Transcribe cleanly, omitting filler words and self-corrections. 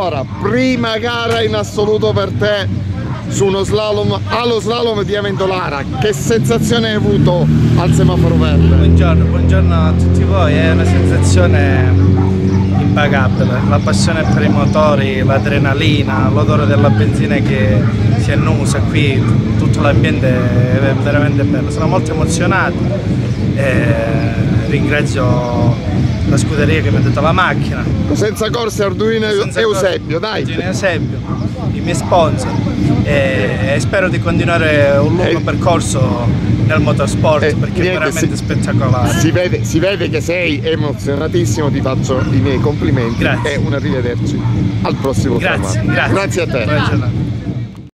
Allora, prima gara in assoluto per te su uno slalom, allo slalom di Amendolara, che sensazione hai avuto al semaforo verde? Buongiorno a tutti voi, è una sensazione impagabile, la passione per i motori, l'adrenalina, l'odore della benzina che si annusa qui, tutto l'ambiente è veramente bello, sono molto emozionato, ringrazio la scuderia che mi ha dato la macchina. Senza Corse, Arduino e Eusebio, dai! Arduino e Eusebio, i miei sponsor, e spero di continuare un lungo percorso nel motorsport perché è veramente spettacolare. Si vede che sei emozionatissimo, ti faccio i miei complimenti. Grazie. E un arrivederci al prossimo traguardo. Grazie a te. Buona giornata.